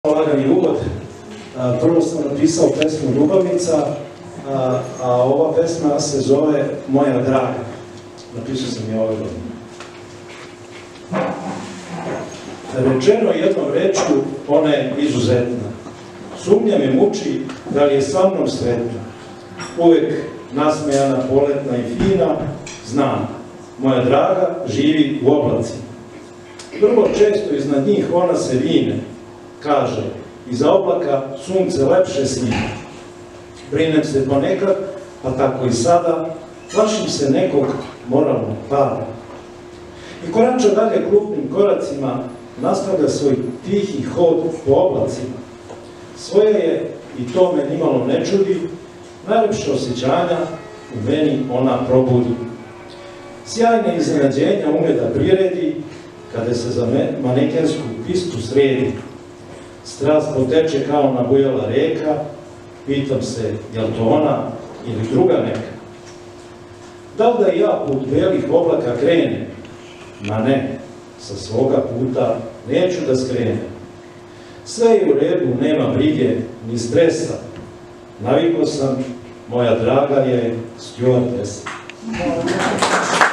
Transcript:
Lagani uvod. Prvo sam napisao pesmu Ljubavnica, a ova pesma se zove Moja draga. Napisao sam je ove godine. Rečeno jednom rečju, ona je izuzetna. Sumnja me muči da li je sa mnom sretna. Uvek nasmejana, poletna i fina, znam, moja draga živi u oblacima. Vrlo često iznad njih ona se vine, kaže, iza oblaka sunce lepše sija. Brinem se ponekad, pa tako i sada, plašim se nekog moralnog pada. I korača dalje krupnim koracima, nastavlja svoj tihi hod po oblacima. Svoje je, i to me nimalo ne čudi, najlepše osjećanja u meni ona probudi. Sjajne iznenađenja ume da priredi, kada se za manekensku pistu sredi. Strast poteče kao nabujala reka, pitam se, je li to ona ili druga neka? Da li da i ja put belih oblaka krenem? Ma ne, sa svoga puta neću da skrenem. Sve je u redu, nema brige, ni stresa. Navikao sam, moja draga je stjuardesa.